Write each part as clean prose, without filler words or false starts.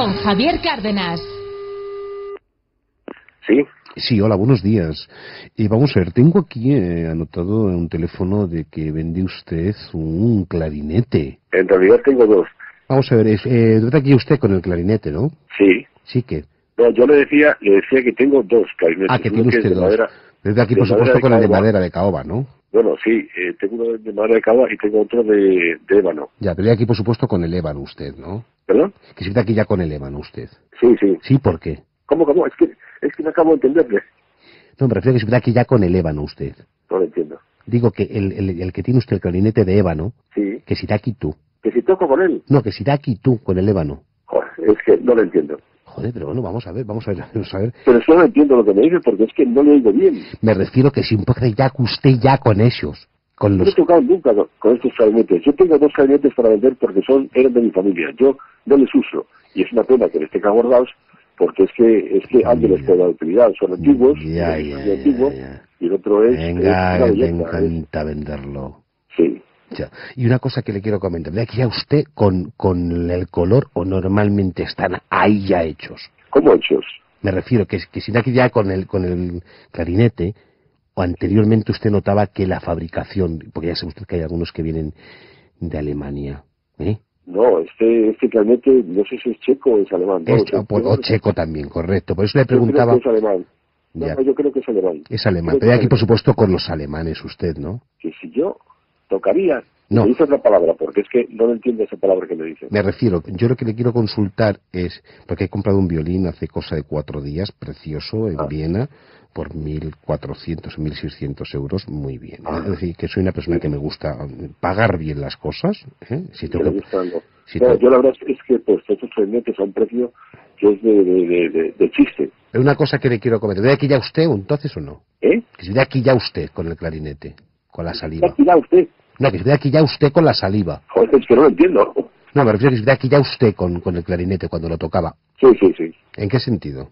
con Javier Cárdenas. Sí. Sí, hola, buenos días. Vamos a ver, tengo aquí anotado un teléfono de que vende usted un clarinete. En realidad tengo dos. Vamos a ver, trata aquí usted con el clarinete, ¿no? Sí. Sí que. No, yo le decía que tengo dos clarinetes. Ah, que tiene usted dos. Madera, desde aquí, de por supuesto, con el de caoba. madera de caoba, ¿no? Bueno, sí, tengo uno de madera de caoba y tengo otro de ébano. Ya, pero aquí, por supuesto, con el ébano usted, ¿no? ¿Perdón? Que se ve aquí ya con el ébano usted. Sí, sí. Sí, ¿por qué? ¿Cómo? Es que no acabo de entenderle. No, me refiero a que se ve aquí ya con el ébano usted. No lo entiendo. Digo que el que tiene usted el clarinete de ébano, Sí. que si da aquí tú. ¿Que si toco con él? No, que si da aquí tú con el ébano. Joder, es que no lo entiendo. Joder, pero bueno, vamos a ver. Pero solo entiendo lo que me dice porque es que no lo oigo bien. Me refiero que si un poco ya que usted ya con esos, con No los... he tocado nunca con estos clarinetes. Yo tengo dos clarinetes para vender porque eran de mi familia. Yo no les uso. Y es una pena que les tenga guardados porque es que alguien les puede dar utilidad. Son antiguos, Ya. y el otro es... Venga, es una me belleza, encanta venderlo. Sí. Ya. Y una cosa que le quiero comentar, ¿ve aquí ya usted con el color o normalmente están ahí ya hechos? ¿Cómo hechos? Me refiero que si de aquí ya con el clarinete, o anteriormente usted notaba que la fabricación, porque ya sabe usted que hay algunos que vienen de Alemania, ¿eh? No, este clarinete, no sé si es checo o es alemán. O checo también, correcto. Por eso le preguntaba... Yo creo que es alemán. Ya. No, yo creo que es alemán. Es alemán, pero aquí por supuesto con los alemanes usted, ¿no? Que si yo tocaría... No. Me dice otra palabra, porque es que no entiendo esa palabra que me dice. Me refiero, yo lo que le quiero consultar es, porque he comprado un violín hace cosa de 4 días, precioso, en Viena, por 1.400 o 1.600 euros, muy bien. Es decir, que soy una persona que me gusta pagar bien las cosas. Si tengo que... Yo la verdad es que pues estos clarinetes a un precio que es de chiste. Pero una cosa que le quiero comentar, ¿de aquí ya usted entonces o no? ¿Eh? Que se ve aquí ya usted con el clarinete, con la saliva. ¿De aquí ya usted? No, que se ve aquí ya usted con la saliva. Joder, es que no lo entiendo. No, me refiero a que se ve aquí ya usted con el clarinete cuando lo tocaba. Sí. ¿En qué sentido?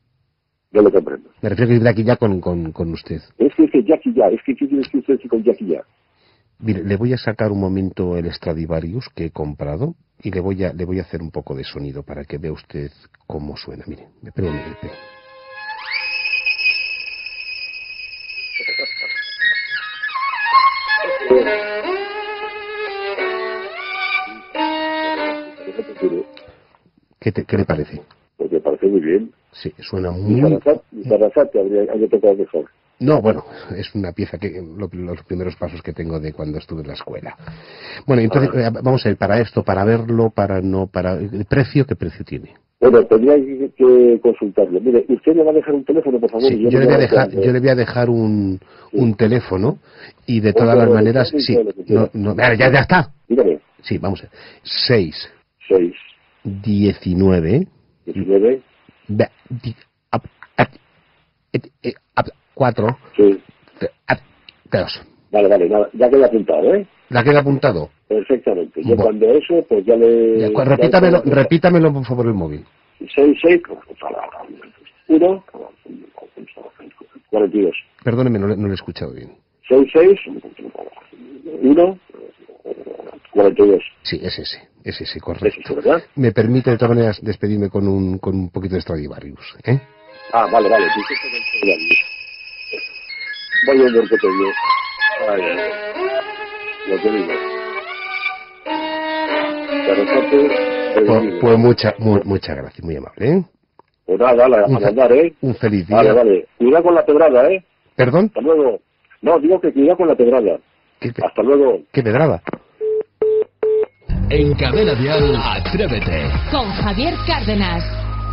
Yo lo comprendo. Me refiero a que se ve aquí ya con usted. Es que Jackie ya, es que ¿qué quiere decir usted con Jackie ya? Mire, le voy a sacar un momento el Stradivarius que he comprado y le voy a hacer un poco de sonido para que vea usted cómo suena. Mire, espere. ¿Qué le parece? Pues me parece muy bien. Sí, suena muy... Sarasate habría tocado mejor. No, bueno, es una pieza que los primeros pasos que tengo de cuando estuve en la escuela. Bueno, entonces vamos a ir para esto, para verlo, para el precio, ¿qué precio tiene? Bueno, tendría que consultarlo. Mire, usted me va a dejar un teléfono, por favor. Sí, yo le voy a dejar un teléfono y de todas las maneras, sí, ya está. Dígame. Sí, vamos a ver. 6 19 4 Sí. 2. Vale, nada, ya queda apuntado, ¿eh? ¿La queda apuntado? Perfectamente. Yo cuando eso, pues ya le... Repítamelo por favor el móvil. 1 42. Perdóneme, no le he escuchado bien. 1 42. Sí, es ese, correcto. Es ese, ¿verdad? Me permite de todas maneras despedirme con un poquito de Stradivarius, ¿eh? Ah, vale. Vaya un que te dio. Lo que digo. Pues muchas gracias, muy amable, ¿eh? Pues nada, a andar, ¿eh? Un feliz día. Vale. Cuidado con la pedrada, ¿eh? ¿Perdón? Hasta luego. No, digo que cuidado con la pedrada. Hasta luego. ¿Qué pedrada? En Cadena Dial, Atrévete. Con Javier Cárdenas.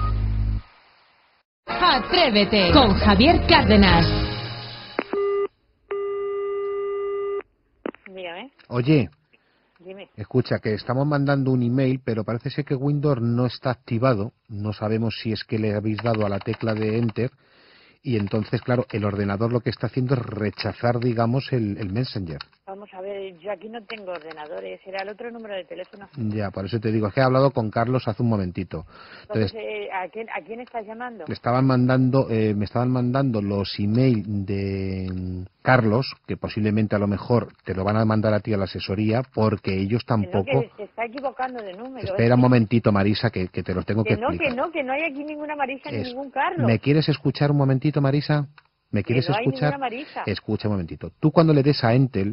Atrévete con Javier Cárdenas. Dígame. Oye, Dime. escucha, que estamos mandando un email, pero parece ser que Windows no está activado. No sabemos si es que le habéis dado a la tecla de Enter. Y entonces, claro, el ordenador lo que está haciendo es rechazar, digamos, el Messenger. Vamos a ver, yo aquí no tengo ordenadores, era el otro número de teléfono. Ya, por eso te digo, es que he hablado con Carlos hace un momentito. Entonces, ¿a quién estás llamando? Me estaban mandando los emails de Carlos, que posiblemente a lo mejor te lo van a mandar a ti a la asesoría, porque ellos tampoco... Que se está equivocando de número. Espera un momentito, Marisa, que te los tengo que explicar. Que no hay aquí ninguna Marisa ni ningún Carlos. ¿Me quieres escuchar un momentito, Marisa? ¿Me quieres no hay escuchar? ninguna Marisa. Escucha un momentito. Tú cuando le des a Entel,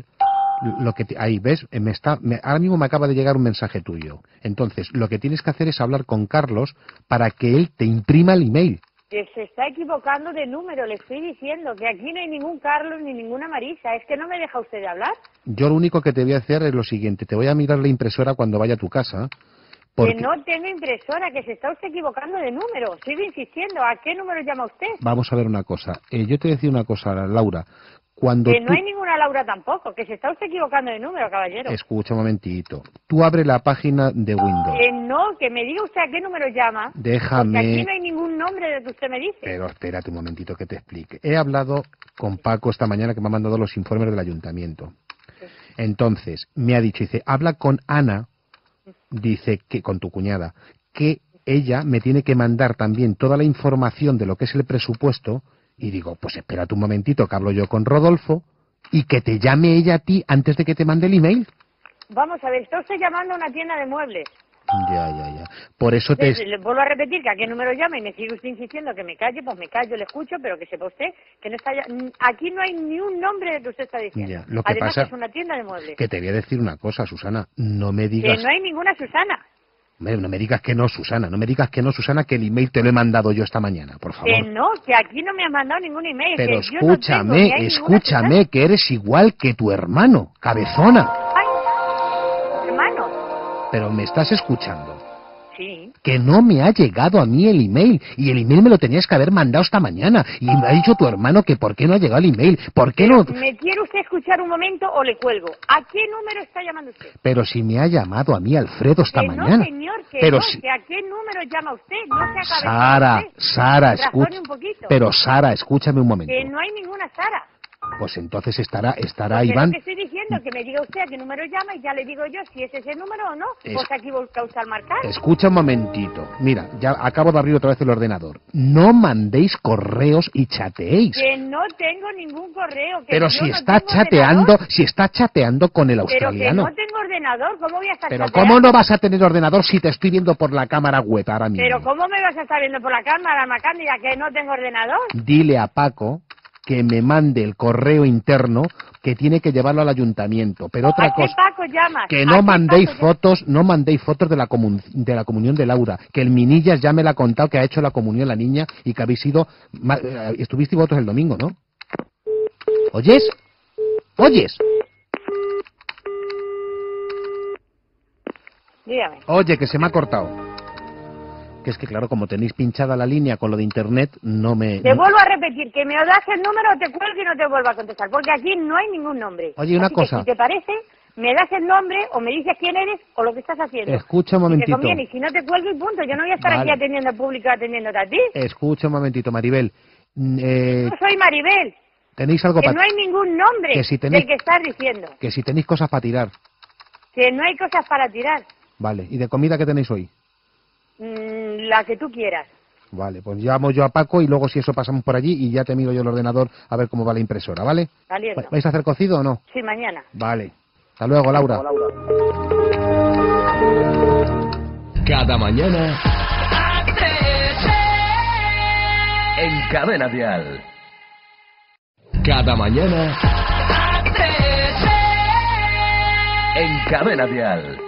ahí ves, ahora mismo me acaba de llegar un mensaje tuyo. Entonces, lo que tienes que hacer es hablar con Carlos para que él te imprima el email. Que se está equivocando de número, le estoy diciendo que aquí no hay ningún Carlos ni ninguna Marisa. ¿Es que no me deja usted de hablar? Yo lo único que te voy a hacer es lo siguiente. Te voy a mirar la impresora cuando vaya a tu casa. Porque... Que no tengo impresora, que se está usted equivocando de número. Sigo insistiendo. ¿A qué número llama usted? Vamos a ver una cosa. Yo te decía una cosa, Laura. Cuando que no hay ninguna Laura tampoco, que se está usted equivocando de número, caballero. Escucha un momentito. Tú abre la página de Windows. No, que me diga usted a qué número llama. Déjame. Porque aquí no hay ningún nombre de que usted me dice. Pero espérate un momentito que te explique. He hablado con Paco esta mañana que me ha mandado los informes del ayuntamiento. Sí. Entonces, me ha dicho, dice, habla con Ana, dice, que con tu cuñada, que ella me tiene que mandar también toda la información de lo que es el presupuesto. Y digo, pues espérate un momentito que hablo yo con Rodolfo y que te llame ella a ti antes de que te mande el email. Vamos a ver, está usted llamando a una tienda de muebles. Ya. Por eso le vuelvo a repetir que a qué número llama y me sigue usted insistiendo que me calle, pues me callo, le escucho, pero que sepa usted que no está aquí no hay ni un nombre de que usted está diciendo. Ya, lo que además pasa es una tienda de muebles. Que te voy a decir una cosa, Susana, no me digas... Que no hay ninguna Susana. No me digas que no, Susana, que el email te lo he mandado yo esta mañana, por favor. Que aquí no me has mandado ningún email. Pero que escúchame, escúchame, que eres igual que tu hermano, cabezona. Ay, hermano. Pero me estás escuchando. Sí. Que no me ha llegado a mí el email, y el email me lo tenías que haber mandado esta mañana, y me ha dicho tu hermano que por qué no ha llegado el email, por qué no... ¿Me quiere usted escuchar un momento o le cuelgo? ¿A qué número está llamando usted? Pero si me ha llamado a mí Alfredo esta mañana. No, señor, que ¿a qué número llama usted? No se acabe. Sara, escucha. Pero Sara, escúchame un momento. Que no hay ninguna Sara. Pues entonces estará Porque Iván... Lo que estoy diciendo, que me diga usted a qué número llama y ya le digo yo si es ese número o no. Pues aquí busca usted al marcar. Escucha un momentito. Mira, ya acabo de abrir otra vez el ordenador. No mandéis correos y chateéis. Que no tengo ningún correo. Pero si está chateando con el australiano. Pero que no tengo ordenador, ¿cómo voy a estar chateando? Pero ¿cómo no vas a tener ordenador si te estoy viendo por la cámara web ahora mismo? Pero ¿cómo me vas a estar viendo por la cámara, Macándida, que no tengo ordenador? Dile a Paco que me mande el correo interno que tiene que llevarlo al ayuntamiento. Pero otra cosa, Paco llamas? Que no mandéis fotos de la comunión de Laura, que el Minillas ya me la ha contado que ha hecho la comunión la niña y que habéis ido, estuvisteis vosotros el domingo, ¿no? ¿Oyes? Dígame. Oye, que se me ha cortado. Que es que claro, como tenéis pinchada la línea con lo de internet, no me... Te vuelvo a repetir, que me das el número, te cuelgo y no te vuelvo a contestar, porque aquí no hay ningún nombre. Oye, una cosa... Si te parece, me das el nombre, o me dices quién eres, o lo que estás haciendo. Escucha un momentito. Si te conviene, y si no te cuelgo y punto, yo no voy a estar aquí atendiendo al público, atendiéndote a ti. Escucha un momentito, Maribel. No soy Maribel. ¿Tenéis algo que no hay ningún nombre del que estás diciendo. Que si tenéis cosas para tirar. Que no hay cosas para tirar. Vale, ¿y de comida qué tenéis hoy? La que tú quieras. Vale, pues llamo yo a Paco y luego si eso pasamos por allí y ya te miro yo el ordenador a ver cómo va la impresora, ¿vale? ¿Vais a hacer cocido o no? Sí, mañana. Vale. Hasta luego, Laura. Cada mañana en Cadena Dial. Cada mañana en Cadena Dial.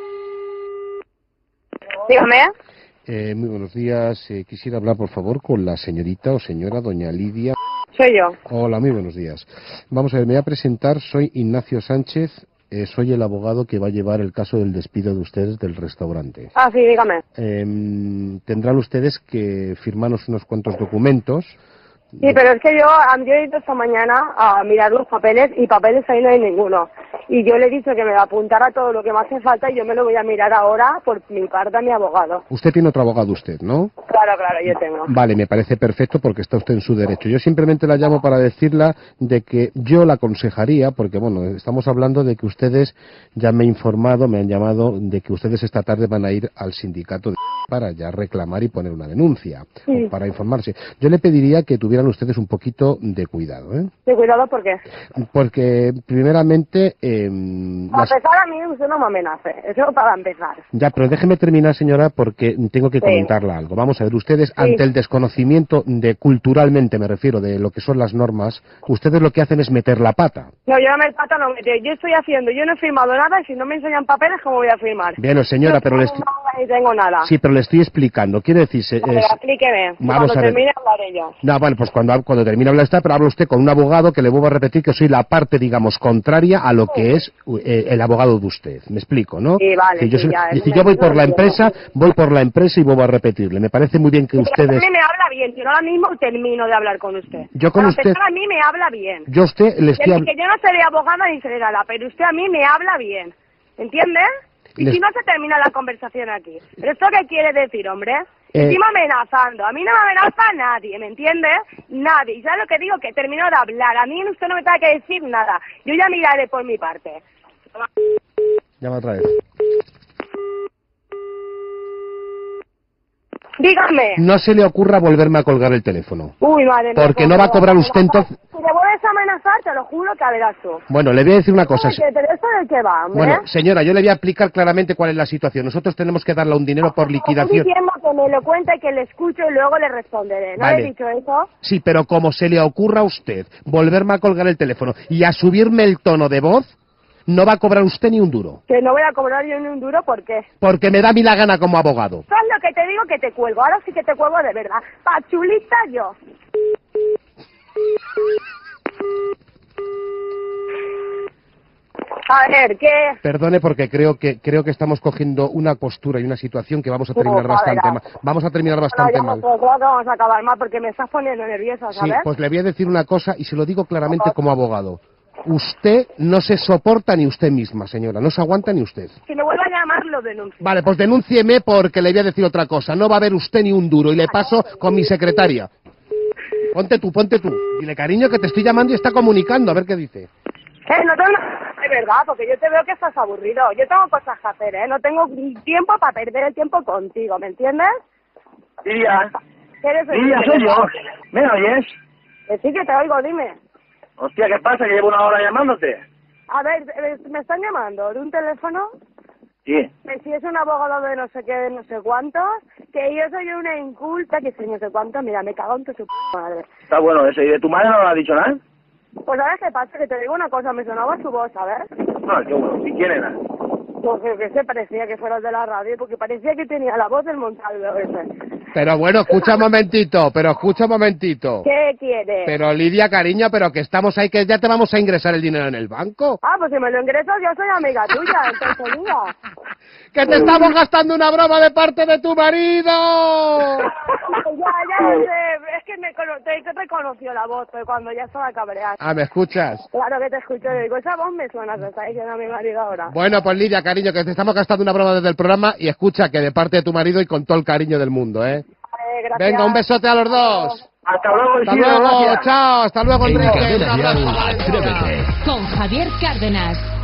Dígame. Muy buenos días. Quisiera hablar, por favor, con la señorita o señora doña Lidia. Soy yo. Hola, muy buenos días. Vamos a ver, me voy a presentar. Soy Ignacio Sánchez. Soy el abogado que va a llevar el caso del despido de ustedes del restaurante. Ah, sí, dígame. Tendrán ustedes que firmarnos unos cuantos documentos Sí, pero es que yo he ido esta mañana a mirar los papeles y papeles ahí no hay ninguno. Y yo le he dicho que me apuntara todo lo que me hace falta y yo me lo voy a mirar ahora por mi parte a mi abogado. Usted tiene otro abogado, usted, ¿no? Claro, yo tengo. Vale, me parece perfecto porque está usted en su derecho. Yo simplemente la llamo para decirla de que yo la aconsejaría, porque bueno, estamos hablando de que ustedes, ya me he informado, me han llamado de que ustedes esta tarde van a ir al sindicato para ya reclamar y poner una denuncia, Sí. para informarse. Yo le pediría que tuvieran ustedes un poquito de cuidado, ¿eh? ¿De cuidado por qué? Porque primeramente... Para empezar, a mí usted no me amenace. Eso para empezar. Ya, pero déjeme terminar, señora, porque tengo que comentarle algo. Vamos a ver, ustedes, ante el desconocimiento de, culturalmente me refiero, de lo que son las normas, ustedes lo que hacen es meter la pata. No, yo no me pata, no me yo estoy haciendo, yo no he firmado nada y si no me enseñan papeles, ¿cómo voy a firmar? Bien, señora, yo pero no tengo nada ni tengo nada. Sí, pero le estoy explicando. Quiere decirse... Vale, explíqueme. Vamos Cuando a ver. termine hablaré yo. No, bueno, pues cuando termine de hablar está, pero habla usted con un abogado que le vuelvo a repetir que soy la parte, digamos, contraria a lo que es el abogado de usted. Me explico, ¿no? Sí, vale. Yo, sí, ya, yo voy por la empresa y vuelvo a repetirle. Me parece muy bien que ustedes... A mí me habla bien, yo ahora mismo termino de hablar con usted. Yo con Para usted... empezar, a mí me habla bien. Yo a usted le estoy... Que yo no seré abogada ni seré nada, pero usted a mí me habla bien. ¿Entiende? Y si no se termina la conversación aquí. ¿Pero esto qué quiere decir, hombre? Encima amenazando. A mí no me amenaza nadie, ¿me entiende? Nadie. ¿Y sabes lo que digo? Que termino de hablar. A mí usted no me tiene que decir nada. Yo ya miraré por mi parte. Llama otra vez. Dígame. No se le ocurra volverme a colgar el teléfono. Uy, madre mía. Porque no va a cobrar usted entonces... Si le vuelves a amenazar, te lo juro que verás tú. Bueno, le voy a decir una cosa. ¿Pero esto de qué va, hombre? Bueno, señora, yo le voy a explicar claramente cuál es la situación. Nosotros tenemos que darle un dinero por liquidación. Estoy diciendo que me lo cuente, que le escucho y luego le responderé. ¿No Vale. le he dicho eso? Sí, pero como se le ocurra a usted volverme a colgar el teléfono y a subirme el tono de voz, no va a cobrar usted ni un duro. Que no voy a cobrar yo ni un duro, ¿por qué? Porque me da a mí la gana como abogado. ¿Sabes lo que te digo? Que te cuelgo. Ahora sí que te cuelgo de verdad. Pachulita yo. A ver, ¿qué? Perdone porque creo que estamos cogiendo una postura y una situación que vamos a terminar bastante mal. Vamos a terminar bastante mal. Creo que vamos a acabar mal porque me estás poniendo nerviosa, ¿sabes? Sí, pues le voy a decir una cosa y se lo digo claramente como abogado. Usted no se soporta ni usted misma, señora. No se aguanta ni usted. Si me vuelve a llamar, lo denuncio. Vale, pues denúncieme porque le voy a decir otra cosa. No va a haber usted ni un duro y le paso con mi secretaria. Ponte tú. Dile, cariño, que te estoy llamando y está comunicando. A ver qué dice. No tengo de verdad, porque yo te veo que estás aburrido. Yo tengo cosas que hacer, ¿eh? No tengo tiempo para perder el tiempo contigo, ¿me entiendes? Lidia, ¿Eres el Lidia, soy yo. ¿Me oyes? Que sí que te oigo, dime. Hostia, ¿qué pasa? Que llevo una hora llamándote. A ver, ¿me están llamando de un teléfono? Sí. Que si es un abogado de no sé qué, de no sé cuántos, que yo soy una inculta, que si no sé cuánto, mira, me cago en tu madre. Está bueno eso. ¿Y de tu madre no lo has dicho nada? Pues ¿sabes qué pasa? Que te digo una cosa, me sonaba su voz, ¿sabes? No, qué bueno. ¿Y quién era? Pues que se parecía que fueras de la radio, porque parecía que tenía la voz del Montalvo ese. Pero bueno, escucha un momentito. ¿Qué quieres? Pero Lidia, cariño, pero que estamos ahí, que ya te vamos a ingresar el dinero en el banco. Ah, pues si me lo ingresas yo soy amiga tuya, entonces mira. ¡Que te estamos gastando una broma de parte de tu marido! Ya lo sé, es que te reconoció la voz pues, cuando ya estaba cabreada. Ah, ¿me escuchas? Claro que te escucho, le digo, esa voz me suena, se está diciendo a mi marido ahora. Bueno, pues Lidia, cariño, que te estamos gastando una broma desde el programa y escucha que de parte de tu marido y con todo el cariño del mundo, ¿eh? Gracias. Venga, un besote a los dos. Hasta luego, Hasta Isidro, luego, gracias. chao, hasta luego, En Enrique. Cadena Un abrazo. Dial, Atrévete. Con Javier Cárdenas.